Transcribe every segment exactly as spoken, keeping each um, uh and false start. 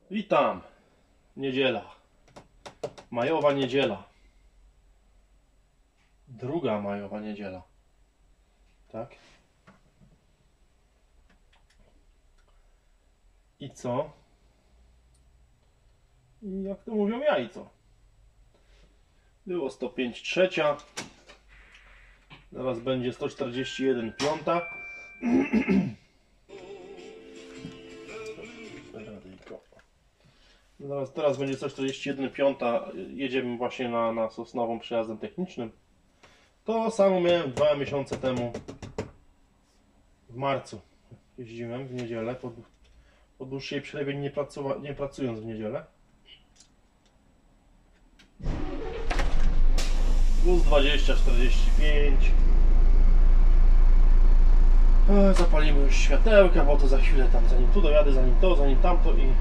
Witam. Niedziela. Majowa niedziela. Druga majowa niedziela. Tak? I co? I jak to mówią, jajco. Było sto pięć trzecia. Teraz będzie sto czterdzieści jeden piąta. Teraz, teraz będzie sto czterdzieści jeden piąta. Jedziemy właśnie na, na Sosnową przejazdem technicznym. To samo miałem dwa miesiące temu. W marcu jeździłem w niedzielę. Po, po dłuższej przerwie, nie, pracowa, nie pracując w niedzielę. Plus dwadzieścia, czterdzieści pięć. E, zapalimy już światełka, bo to za chwilę tam, zanim tu dojadę, zanim to, zanim tamto i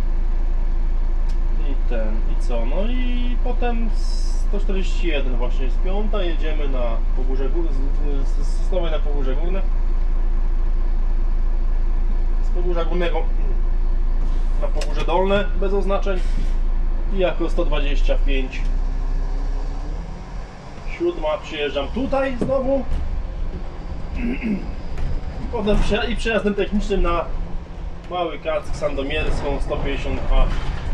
i ten, i co? No i potem sto czterdzieści jeden właśnie jest piąta, jedziemy na Pogórze Górne, z Sosnowej na Pogórze Górne. Z Pogórza Górnego na Pogórze Dolne, bez oznaczeń. I jako sto dwadzieścia pięć siódma przyjeżdżam tutaj znowu. Potem prze, i przejazdem technicznym na Mały Kack, Sandomierską, sto pięćdziesiąt dwa.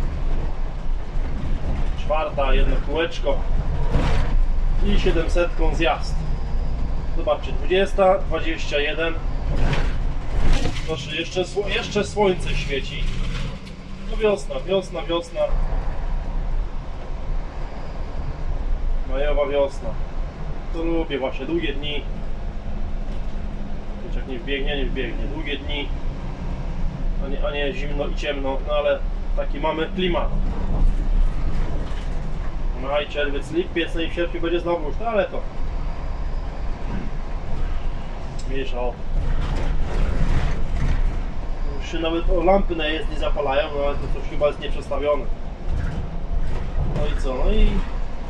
Czwarta, jedno kółeczko i siedemsetką zjazd. Zobaczcie, dwudziesta, dwadzieścia jeden. Proszę, jeszcze, jeszcze słońce świeci. No wiosna, wiosna, wiosna. Majowa wiosna. To lubię właśnie, długie dni. Jak nie wbiegnie, nie wbiegnie. Długie dni, a nie, a nie zimno i ciemno, no ale taki mamy klimat. Maj, czerwiec, lipiec, no i w sierpniu będzie znowu już, no ale to mniejsza o to. Już się nawet o lampy na jezdni zapalają, no ale to coś chyba jest nieprzestawione. No i co, no i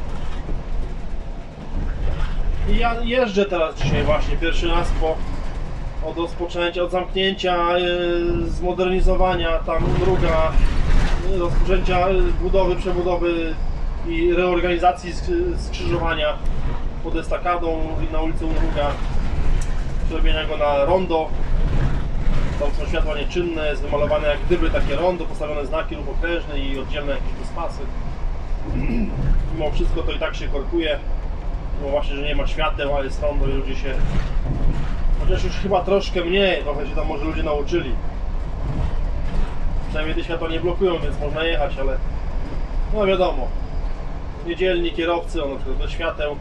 i ja jeżdżę teraz dzisiaj właśnie pierwszy raz po od rozpoczęcia, od zamknięcia, yy, zmodernizowania tam druga, yy, rozpoczęcia budowy, przebudowy i reorganizacji skrzyżowania pod estakadą i na ulicy Unruga, zrobienia go na rondo. Tam są światła nieczynne, jest wymalowane jak gdyby takie rondo, postawione znaki ruch okrężny i oddzielne jakieś wyspasy. Mimo wszystko to i tak się korkuje, mimo właśnie, że nie ma świateł, ale jest rondo i ludzie się, chociaż już chyba troszkę mniej, trochę się tam może ludzie nauczyli. Przynajmniej te światła nie blokują, więc można jechać, ale no wiadomo. Niedzielni kierowcy, on na przykład bez świateł.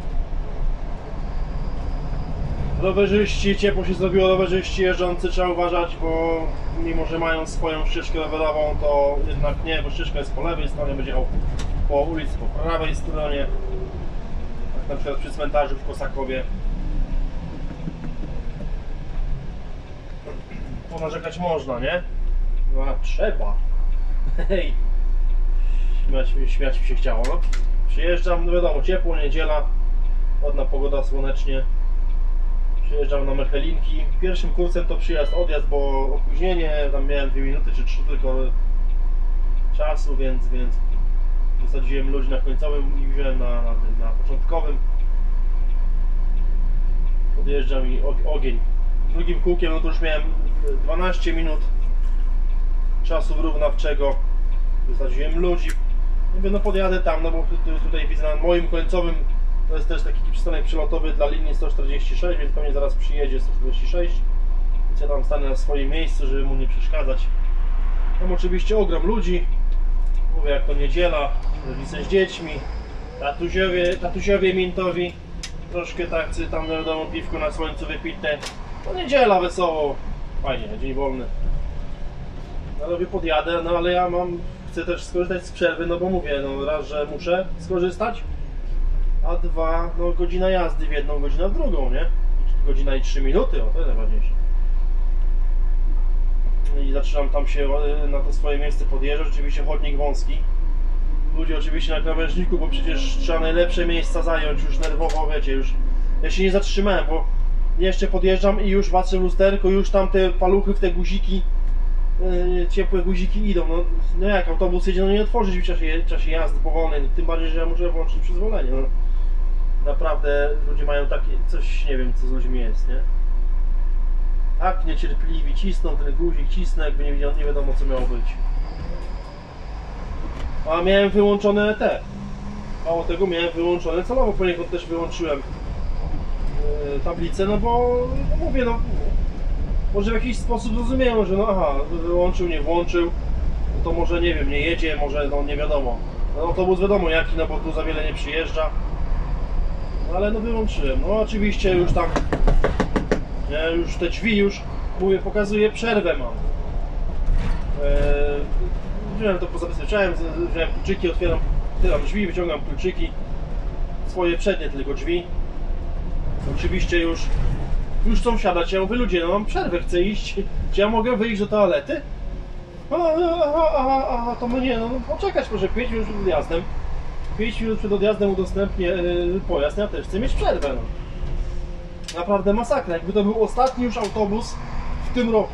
Rowerzyści, ciepło się zrobiło, rowerzyści jeżdżący trzeba uważać, bo mimo, że mają swoją ścieżkę rowerową, to jednak nie, bo ścieżka jest po lewej stronie, będzie jechał po ulicy po prawej stronie. Jak na przykład przy cmentarzu w Kosakowie. Ponarzekać można, nie? No a trzeba. Hej. Śmiać, śmiać mi się chciało, no. Przyjeżdżam, no wiadomo, ciepło, niedziela, ładna pogoda, słonecznie. Przyjeżdżam na Mechelinki. Pierwszym kursem to przyjazd, odjazd, bo opóźnienie, tam miałem dwie minuty czy trzy tylko czasu, więc, więc wysadziłem ludzi na końcowym i wziąłem na, na, tym, na początkowym. Podjeżdżam i ogień. Drugim kółkiem, no to już miałem dwanaście minut czasu wyrównawczego. Wysadziłem ludzi. Mówię, no podjadę tam, no bo tutaj widzę na moim końcowym, to jest też taki przystanek przelotowy dla linii sto czterdzieści sześć, więc pewnie zaraz przyjedzie sto czterdzieści sześć. Więc ja tam stanę na swoim miejscu, żeby mu nie przeszkadzać. Tam oczywiście ogrom ludzi. Mówię, jak to niedziela, rodzice z dziećmi, tatusiowie, tatusiowie mintowi, troszkę tak, tam na domu piwko na słońcu wypite. To niedziela, wesoło, fajnie, dzień wolny. No ale podjadę, no ale ja mam, chcę też skorzystać z przerwy, no bo mówię, no raz, że muszę skorzystać, a dwa, no godzina jazdy w jedną, godzina w drugą, nie? Godzina i trzy minuty, o to jest najważniejsze. I zaczynam tam się na to swoje miejsce podjeżdżać, oczywiście chodnik wąski. Ludzie oczywiście na krawężniku, bo przecież trzeba najlepsze miejsca zająć, już nerwowo, wiecie, już. Ja się nie zatrzymałem, bo jeszcze podjeżdżam i już patrzę w lusterko, już tam te paluchy w te guziki yy, ciepłe guziki idą. No, no jak autobus jedzie, no nie otworzyć w czasie, w czasie jazdy powolnej, tym bardziej, że ja muszę włączyć przyzwolenie. No. Naprawdę ludzie mają takie, coś, nie wiem co z ludźmi jest, nie? Tak niecierpliwi, cisną ten guzik, cisnę, jakby nie, nie wiadomo co miało być. A miałem wyłączone te. Mało tego, miałem wyłączone celowo, poniekąd też wyłączyłem yy, tablicę, no bo no mówię, no może w jakiś sposób zrozumiałem, że no aha, wyłączył, nie włączył, no to może nie wiem, nie jedzie, może no nie wiadomo. No autobus wiadomo jaki, no bo tu za wiele nie przyjeżdża. No, ale no wyłączyłem, no oczywiście już tam, ja już te drzwi już, mówię, pokazuje przerwę mam. Yy, wziąłem to, pozabezpieczałem, wziąłem kluczyki, otwieram, otwieram drzwi, wyciągam kluczyki, swoje przednie tylko drzwi. Oczywiście już, już chcą wsiadać, ja mówię, ludzie, no mam przerwę, chcę iść, czy ja mogę wyjść do toalety? Aha, aha, aha, aha, to mnie, no poczekać proszę, pięć minut przed odjazdem. pięć minut przed odjazdem udostępnię yy, pojazd, ja też chcę mieć przerwę, no. Naprawdę masakra, jakby to był ostatni już autobus w tym roku.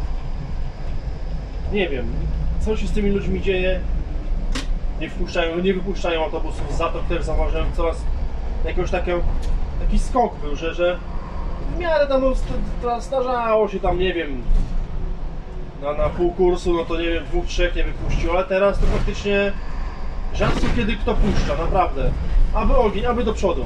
Nie wiem, co się z tymi ludźmi dzieje. Nie wpuszczają, nie wypuszczają autobusów, za to też zauważyłem coraz jakoś takie, taki skok był, że, że w miarę tam no, starzało się tam, nie wiem, na, na pół kursu, no to nie wiem, dwóch, trzech nie wypuścił, ale teraz to faktycznie rzadko kiedy kto puszcza, naprawdę. Aby ogień, aby do przodu.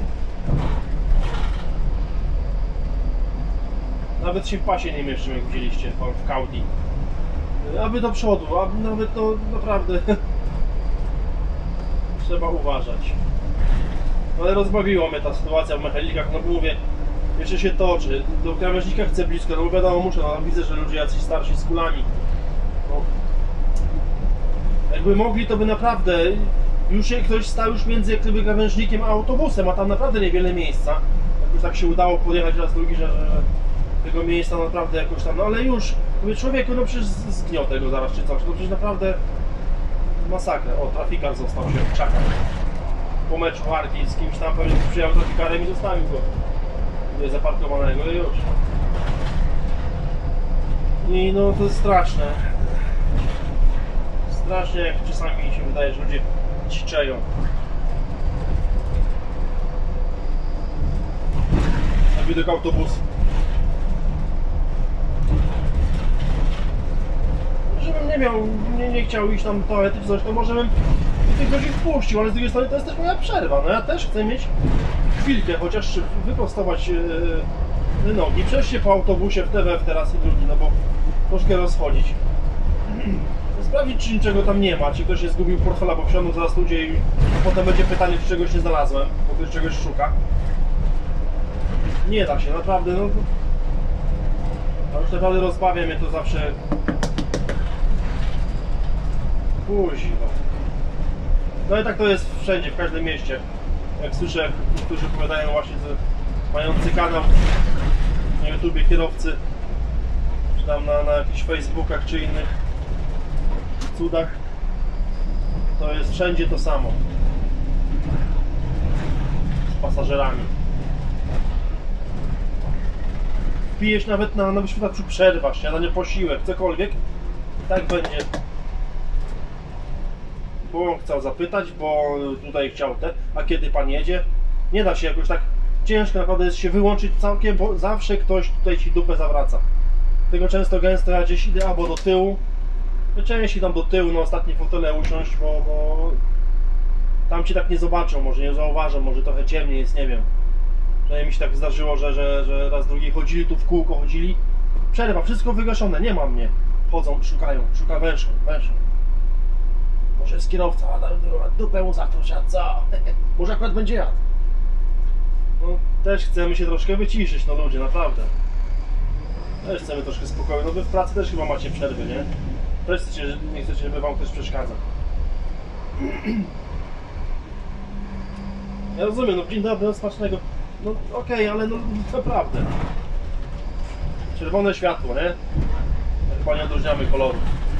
Nawet się w pasie nie mieszczą, jak widzieliście w Audi. Aby do przodu, aby nawet to naprawdę trzeba uważać. Ale rozbawiła mnie ta sytuacja w mechanikach, no bo mówię, jeszcze się toczy. Do krawężnika chcę blisko, no bo wiadomo, muszę, no widzę, że ludzie jacyś starsi z kulami. No. Jakby mogli, to by naprawdę już ktoś stał już między jak gdyby krawężnikiem a autobusem, a tam naprawdę niewiele miejsca. Jakoś tak się udało podjechać raz drugi, że, że tego miejsca naprawdę jakoś tam, no ale już, mówię, człowieku, no przecież zgniał tego zaraz czy coś, no przecież naprawdę masakra. O, trafikar został się w krzakach po meczu Warki z kimś tam, pewnie przyjechał trafikarem i zostawił go nie zaparkowanego i już. I no to jest straszne. Strasznie, jak czasami się wydaje, że ludzie dziczeją. Na widok autobusu. Żebym nie miał, nie, nie chciał iść tam do toalety czy coś, to może bym tych godzin wpuścił, ale z drugiej strony to jest też moja przerwa. No ja też chcę mieć chwilkę, chociaż wyprostować yy, nogi, przejść się po autobusie w T W F teraz i drugi, no bo troszkę rozchodzić. Sprawdzić, czy niczego tam nie ma, czy ktoś się zgubił portfela, bo wsiądą zaraz ludzie i potem będzie pytanie, czy czegoś nie znalazłem, bo ktoś czegoś szuka. Nie da się, naprawdę, no to już naprawdę rozbawia mnie to zawsze. Kuźwa. No i tak to jest wszędzie, w każdym mieście. Jak słyszę, którzy opowiadają właśnie, że mający kanał na YouTubie kierowcy, czy tam na, na jakichś Facebookach czy innych cudach, to jest wszędzie to samo z pasażerami. Pijesz nawet na, na wyświetlaczu przerwa, śniadanie, posiłek, cokolwiek, tak będzie. Bo on chciał zapytać, bo tutaj chciał te, a kiedy pan jedzie? Nie da się jakoś tak, ciężko naprawdę jest się wyłączyć całkiem, bo zawsze ktoś tutaj ci dupę zawraca. Tego często gęsto ja gdzieś idę albo do tyłu, częściej tam do tyłu na ostatnie fotele usiąść, bo, bo tam ci tak nie zobaczą, może nie zauważą, może trochę ciemniej jest, nie wiem. Przynajmniej mi się tak zdarzyło, że, że, że raz drugi chodzili, tu w kółko chodzili. Przerwa, wszystko wygaszone, nie ma mnie. Chodzą, szukają, szuka wężą, wężą. Może jest kierowca, a dupę mu za to siadł, co? Może akurat będzie jadł. No, też chcemy się troszkę wyciszyć, no ludzie, naprawdę. Też chcemy troszkę spokoju, no wy w pracy też chyba macie przerwy, nie? Też chcecie, nie chcecie, żeby wam ktoś przeszkadzał. Ja rozumiem, no dzień dobry, no smacznego. No okej, okay, ale no naprawdę. Czerwone światło, nie? Chyba nie odróżniamy koloru.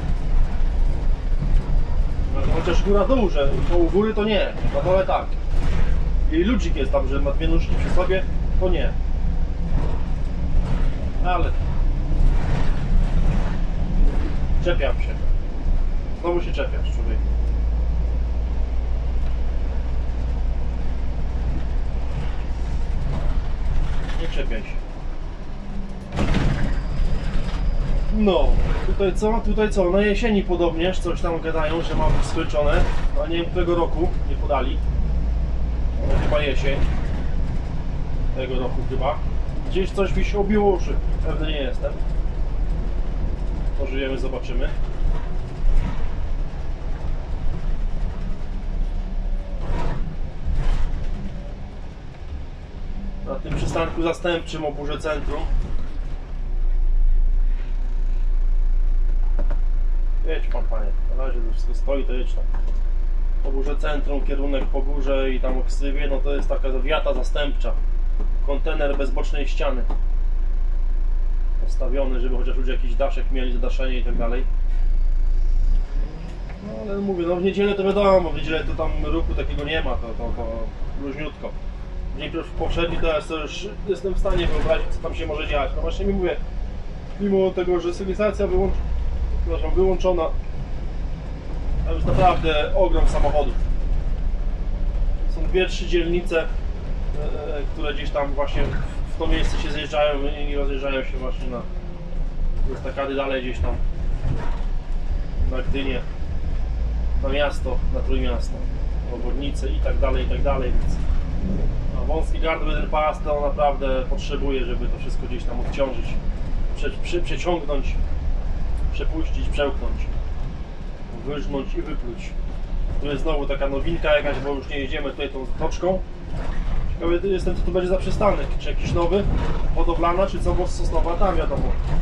No, chociaż góra dół, że to u góry to nie, na dole tak. I ludzik jest tam, że ma dwie nóżki przy sobie, to nie. Ale Czepiam się. Znowu się czepiasz, człowiek. Nie czepiaj się. No, tutaj co? Tutaj co? Na jesieni podobnież coś tam gadają, że ma być skończone. A nie wiem, którego roku nie podali. No, chyba jesień. Tego roku chyba. Gdzieś coś mi się obiło uszy. Pewny nie jestem. Pożyjemy, zobaczymy. Na tym przystanku zastępczym o Burze Centrum. Jedź pan, panie. Na razie to wszystko stoi, to jedź tam. Po Burze Centrum, kierunek po górze i tam o ksywie, no to jest taka wiata zastępcza. Kontener bez bocznej ściany. Postawiony, żeby chociaż ludzie jakiś daszek mieli, zadaszenie i tak dalej. No ale mówię, no w niedzielę to wiadomo, w niedzielę to tam ruchu takiego nie ma, to, to, to luźniutko. Dzień poprzedni teraz to już jestem w stanie wyobrazić, co tam się może dziać. No właśnie mi mówię, mimo tego, że sygnalizacja wyłącz... wyłączona, to jest naprawdę ogrom samochodów. Są dwie, trzy dzielnice, które gdzieś tam właśnie w to miejsce się zjeżdżają i rozjeżdżają się właśnie na estakady dalej gdzieś tam na Gdynię, na miasto, na Trójmiasto, obwodnice i tak dalej, i tak dalej, więc no, wąski gardło jeden pas to naprawdę potrzebuje, żeby to wszystko gdzieś tam odciążyć, prze, przy, przeciągnąć, przepuścić, przełknąć, wyżnąć i wypluć. Tu jest znowu taka nowinka jakaś, bo już nie jedziemy tutaj tą toczką. Ciekawy jestem, co tu będzie za przystanek, czy jakiś nowy, hodowlana, czy co, bo Sosnowa, tam wiadomo.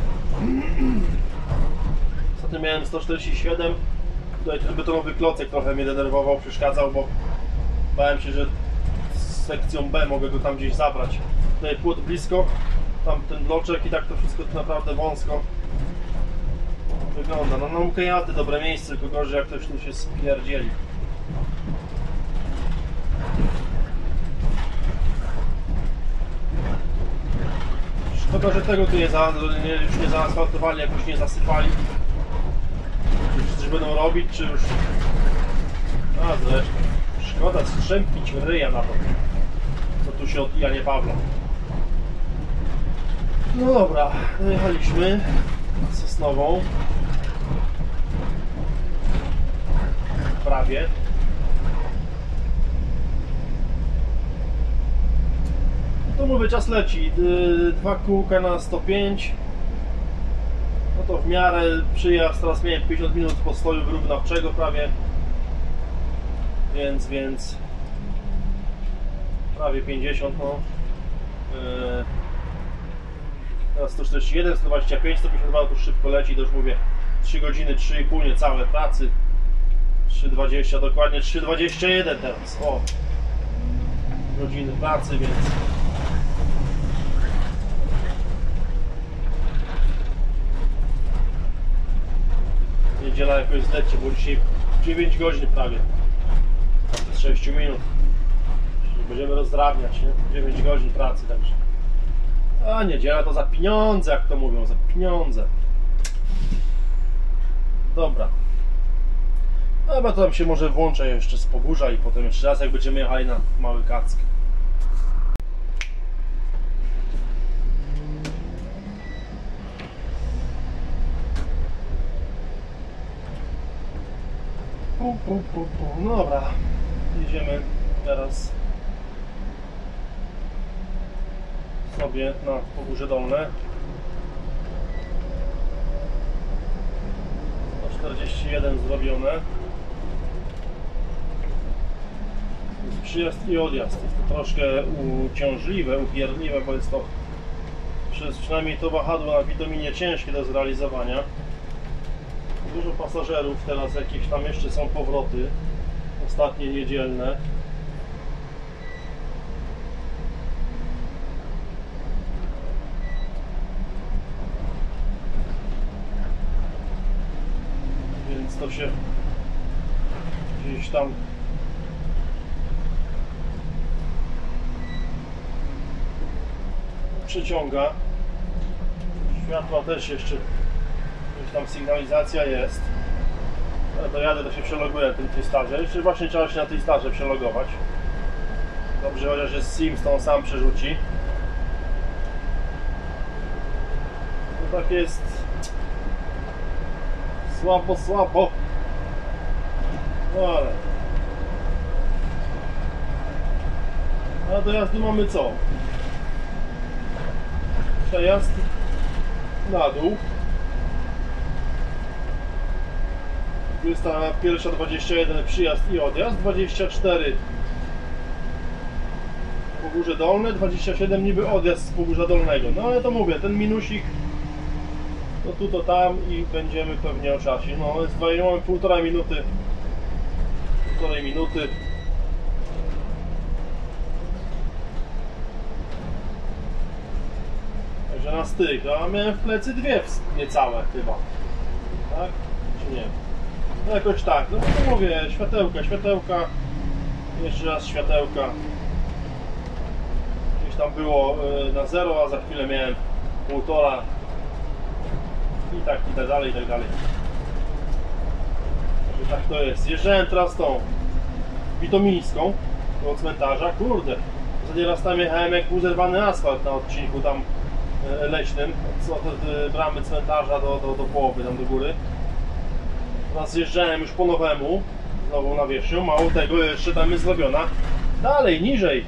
Ostatnio miałem sto czterdzieści siedem, tutaj ten betonowy klocek trochę mnie denerwował, przeszkadzał, bo bałem się, że z sekcją B mogę go tam gdzieś zabrać. Tutaj płot blisko, tam ten bloczek i tak to wszystko tu naprawdę wąsko wygląda. No naukę jazdy, dobre miejsce, tylko gorzej jak ktoś tu się spierdzieli. Szkoda, że tego tu nie, za, nie, już nie zaasfaltowali, jakoś nie zasypali. Czy coś będą robić, czy już... A zresztą, szkoda strzępić ryja na to, co tu się od Janie Pawła. No dobra, dojechaliśmy na Sosnową. Prawie. To mówię, czas leci. Dwa kółka na sto pięć. No to w miarę przyjazd. Teraz miałem pięćdziesiąt minut postoju wyrównawczego prawie. Więc, więc prawie pięćdziesiąt, no. Yy, teraz sto czterdzieści jeden, sto dwadzieścia pięć, sto pięćdziesiąt dwa, to już szybko leci, to już mówię trzy godziny, trzy i pół niecałe pracy. trzy dwadzieścia, dokładnie trzy dwadzieścia jeden teraz. O! Godziny pracy, więc niedziela jakoś zleci, bo dzisiaj dziewięć godzin prawie. Z sześć minut. Będziemy rozdrabniać, nie? dziewięć godzin pracy, także. A niedziela to za pieniądze, jak to mówią, za pieniądze. Dobra. Chyba to tam się może włączę jeszcze z Pogórza i potem jeszcze raz, jak będziemy jechali na Mały Kack. Pu, pu, pu, pu. No dobra, jedziemy teraz sobie na Pogórze Dolne. sto czterdzieści jeden zrobione. Jest przyjazd i odjazd. Jest to troszkę uciążliwe, upierdliwe, bo jest to przez przynajmniej to wahadło na Widominie ciężkie do zrealizowania. Dużo pasażerów, teraz jakieś tam jeszcze są powroty, ostatnie niedzielne. Więc to się gdzieś tam przyciąga. Światła też jeszcze Już tam sygnalizacja jest. Ja dojadę, to się przeloguję na tym Twistarze. Jeszcze właśnie trzeba się na Twistarze przelogować. Dobrze, chociaż jest Sims, to on sam przerzuci. No tak jest. Słabo, słabo. No ale... A do jazdy mamy co? Przejazd na dół. dwudziesta pierwsza dwadzieścia jeden przyjazd i odjazd. dwadzieścia cztery Pogórze Dolne, dwadzieścia siedem niby odjazd z Pogórza Dolnego. No ale to mówię, ten minusik to tu, to tam i będziemy pewnie o czasie. No jest dwa, mamy półtora minuty. Półtorej minuty. Także na styk, a miałem w plecy dwie niecałe chyba. Tak? Czy nie? No jakoś tak, no to mówię, światełka, światełka. Jeszcze raz światełka. Gdzieś tam było na zero, a za chwilę miałem półtora. I tak, i tak dalej, i tak dalej. Także tak to jest. Zjeżdżałem teraz tą Witomińską do cmentarza. Kurde, w zasadzie raz tam jechałem jak był zerwany asfalt na odcinku tam leśnym, od bramy cmentarza do, do, do połowy, tam do góry. Teraz zjeżdżałem już po nowemu, z nową nawierzchnią. Mało tego, jeszcze tam jest zrobiona dalej, niżej.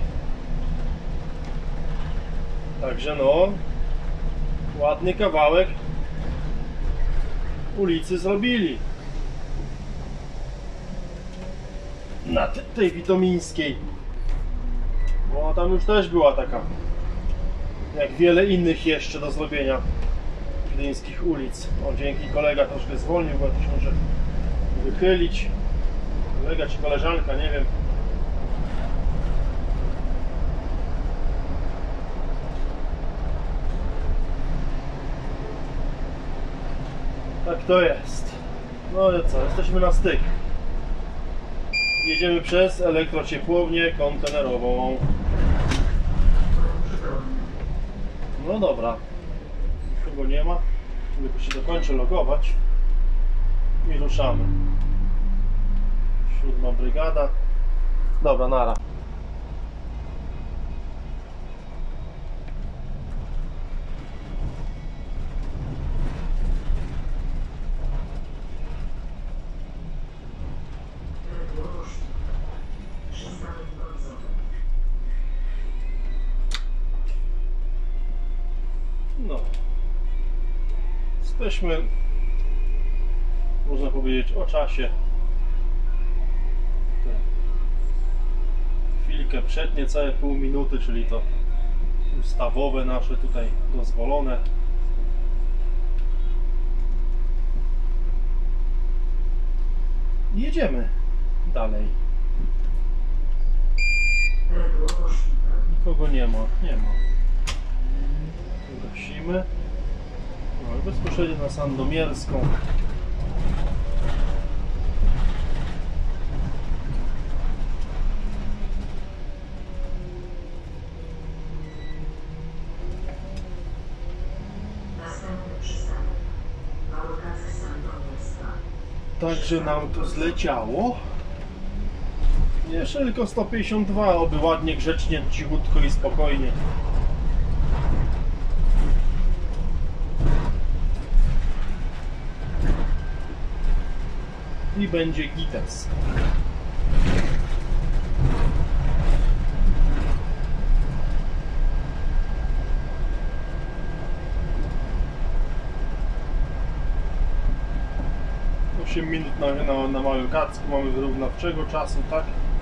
Także no, ładny kawałek ulicy zrobili na tej Witomińskiej, bo tam już też była taka, jak wiele innych jeszcze do zrobienia gdyńskich ulic. O, dzięki, kolega troszkę zwolnił, bo to się może wychylić. Kolega czy koleżanka, nie wiem. Tak to jest. No i co, jesteśmy na styk. Jedziemy przez elektrociepłownię kontenerową. No dobra. Kogo nie ma. Tylko się dokończę logować. I ruszamy. Siódma brygada. Dobra, nara. No, jesteśmy, można powiedzieć, o czasie. Chwilkę przed, niecałe pół minuty, czyli to ustawowe nasze tutaj dozwolone. I jedziemy dalej. Nikogo nie ma, nie ma. Gasimy. No, bezpośrednio na Sandomierską. Następny przystanek. Alokacja Sandomierska. Także nam tu zleciało. Jeszcze tylko sto pięćdziesiąt dwa, oby ładnie, grzecznie, cichutko i spokojnie. I będzie gites. osiem minut na, na, na małym kacku, mamy wyrównawczego czasu, tak?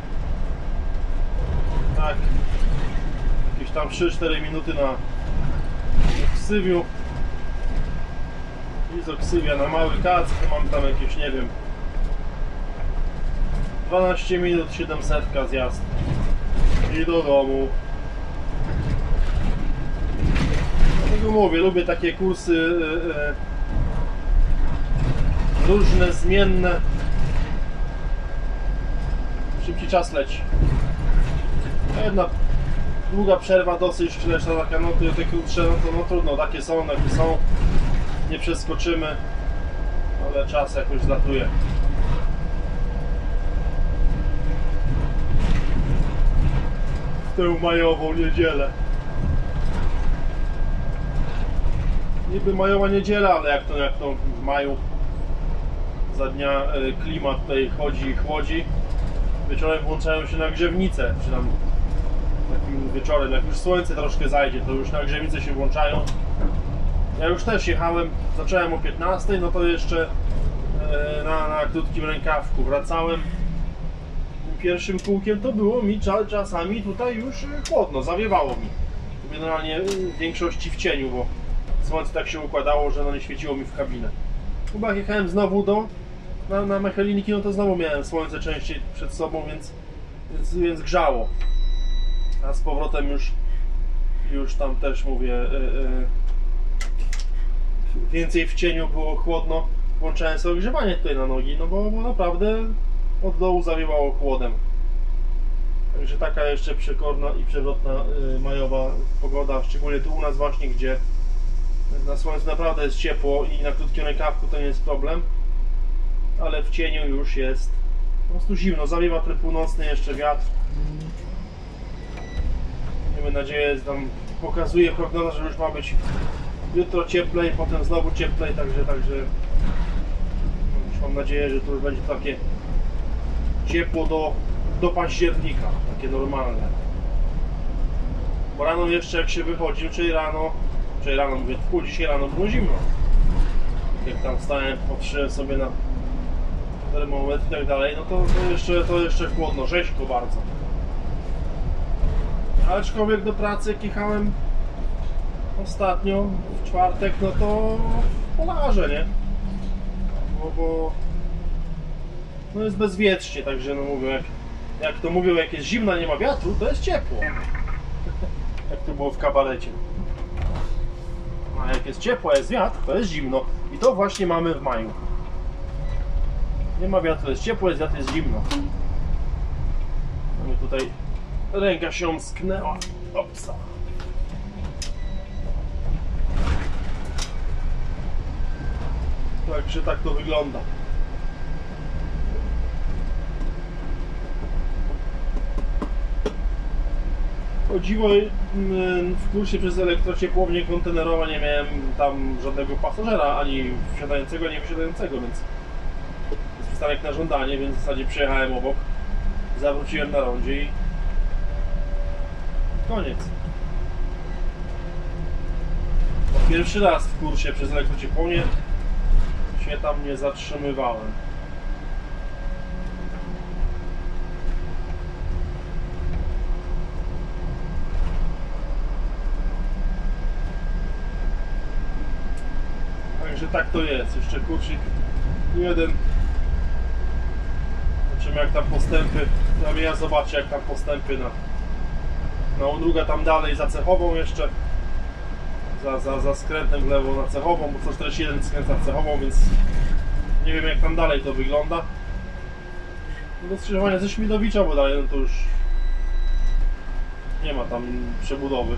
Tak. Jakieś tam trzy cztery minuty na oksywiu. I z oksywia na mały kack, to mam tam jakieś, nie wiem, dwanaście minut, siedemset zjazd. I do domu. Dlatego mówię, lubię takie kursy yy, yy, różne, zmienne. Szybki czas leci. Jedna długa przerwa dosyć, reszta taka, no te krótsze, no to no trudno, takie są, takie są. Nie przeskoczymy. ale czas jakoś zlatuje. W tę majową niedzielę. Niby majowa niedziela, ale jak to, jak to w maju za dnia klimat tutaj chodzi i chłodzi, wieczorem włączają się nagrzewnice, czy tam takim wieczorem, jak już słońce troszkę zajdzie, to już nagrzewnice się włączają. Ja już też jechałem, zacząłem o piętnastej, no to jeszcze na, na krótkim rękawku wracałem. Pierwszym kółkiem to było mi czasami tutaj już chłodno, zawiewało mi. Generalnie w większości w cieniu, bo słońce tak się układało, że no nie świeciło mi w kabinę. Chyba jak jechałem znowu do, na, na Mecheliniki, no to znowu miałem słońce częściej przed sobą, więc, więc, więc grzało. A z powrotem już, już tam też mówię, yy, yy, więcej w cieniu było chłodno. Włączałem sobie ogrzewanie tutaj na nogi, no bo, bo naprawdę od dołu zawiewało chłodem. Także taka jeszcze przekorna i przewrotna yy, majowa pogoda, szczególnie tu u nas właśnie, gdzie na słońcu naprawdę jest ciepło i na krótkim rękawku to nie jest problem, ale w cieniu już jest po prostu zimno, zawiewa tryb północny, jeszcze wiatr. Miejmy nadzieję, że tam pokazuje prognoza, że już ma być jutro cieplej, potem znowu cieplej, także, także już mam nadzieję, że to już będzie takie ciepło do, do października, takie normalne. Bo rano jeszcze jak się wychodzi, czyli rano, czyli rano mówię, w pół dzisiaj rano było zimno. Jak tam wstałem, patrzyłem sobie na termometr i tak dalej, no to, to, jeszcze, to jeszcze chłodno, rzeźko bardzo. Ale aczkolwiek do pracy jak jechałem ostatnio, w czwartek, no to w polarze, nie? Bo, bo no jest bezwietrznie, także no mówię, jak, jak to mówią, jak jest zimno, nie ma wiatru, to jest ciepło. Jak to było w kabarecie. A jak jest ciepło, jest wiatr, to jest zimno. I to właśnie mamy w maju. Nie ma wiatru, jest ciepło, jest wiatr, jest zimno. No i tutaj ręka się sknęła. Opsa. Także tak to wygląda. O dziwo, w kursie przez elektrociepłownię kontenerowa nie miałem tam żadnego pasażera, ani wsiadającego, ani wysiadającego, więc jest przystanek na żądanie, więc w zasadzie przejechałem obok, zawróciłem na rondzie i koniec. Pierwszy raz w kursie przez elektrociepłownię się tam nie zatrzymywałem. Także tak to jest. Jeszcze kursik jeden. Zobaczymy jak tam postępy. Ja zobaczę jak tam postępy na na udruga tam dalej za Cechową jeszcze. Za, za, za skrętem w lewo na Cechową, bo sto czterdzieści jeden skręca w Cechową, więc nie wiem jak tam dalej to wygląda. Do skrzyżowania ze Śmidowicza, bo dalej no to już nie ma tam przebudowy.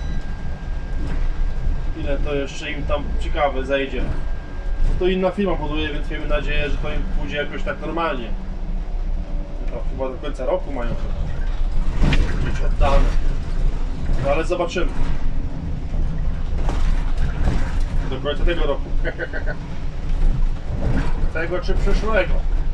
Ile to jeszcze im tam ciekawe zejdzie. No to inna firma buduje, więc miejmy nadzieję, że to im pójdzie jakoś tak normalnie. To chyba do końca roku mają to być oddane. No ale zobaczymy. Do końca tego roku. Tego czy przyszłego.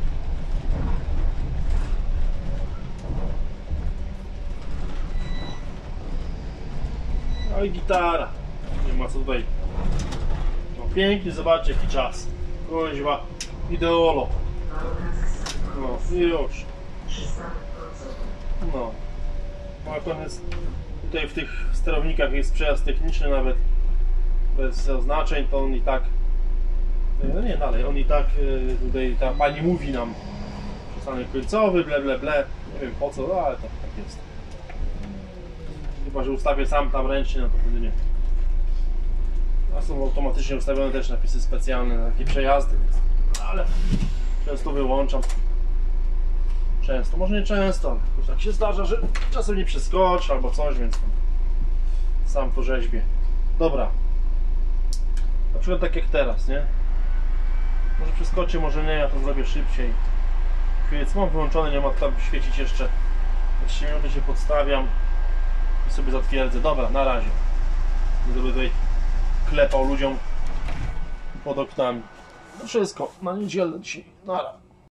No i gitara. Nie ma co tutaj. No pięknie, zobaczcie jaki czas. Kuźwa, ideolo. No i już. No. No koniec. Tutaj w tych sterownikach jest przejazd techniczny nawet bez oznaczeń, to on i tak, no nie dalej, on i tak tutaj ta pani mówi nam przystanek końcowy, ble ble ble, nie wiem po co, no, ale to tak jest. Chyba że ustawię sam tam ręcznie, no to wtedy nie. A są automatycznie ustawione też napisy specjalne na takie przejazdy, więc, ale często wyłączam. Często, może nie często, ale tak się zdarza, że czasem nie przeskoczy albo coś, więc sam to rzeźbię. Dobra. Na przykład tak jak teraz, nie? Może przeskoczy, może nie, ja to zrobię szybciej. Chwilę, co mam wyłączone, nie ma tam świecić jeszcze. trzy minuty się podstawiam i sobie zatwierdzę. Dobra, na razie. Nie będę tutaj klepał ludziom pod oknami. To wszystko na niedzielę dzisiaj. Nara.